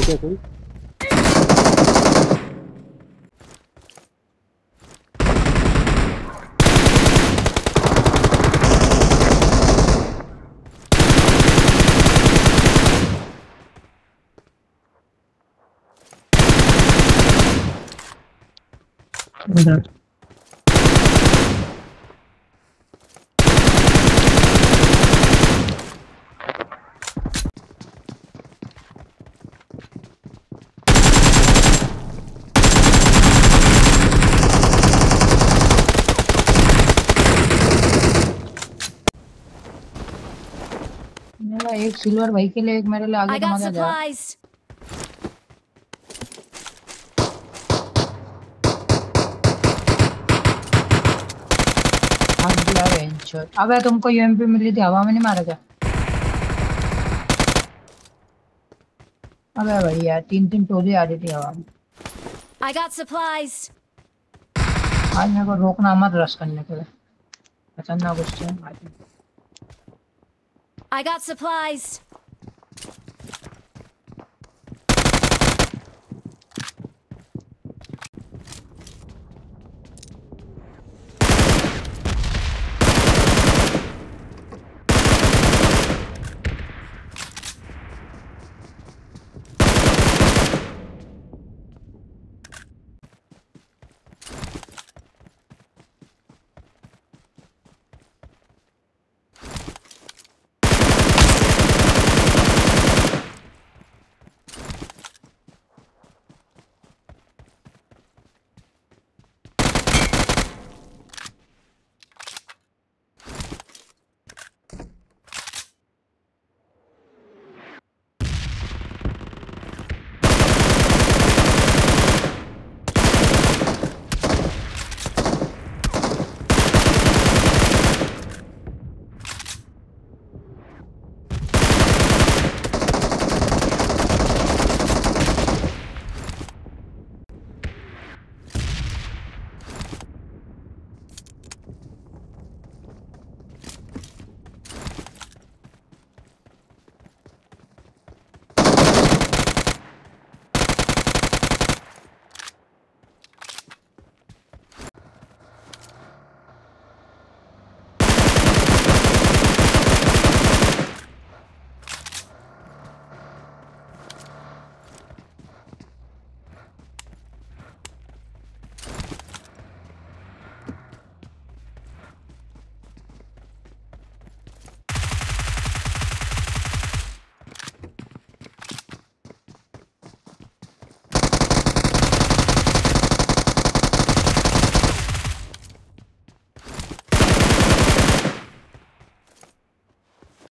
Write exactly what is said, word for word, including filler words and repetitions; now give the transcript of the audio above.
है क्या कोई? उधर मेरा एक सिल्वर व्हीकल है, एक मेरे लिए आगे I तो got मजा जा। supplies. भाग दिया वेंचर। अबे तुमको यूएमपी मिली थी, हवा में नहीं मारा क्या? अबे भैया तीन तीन टोली आ रही थी हवा में। I got supplies. आज मेरे को रोकना मत रश करने के लिए, खतरनाक गुस्से में। I got supplies.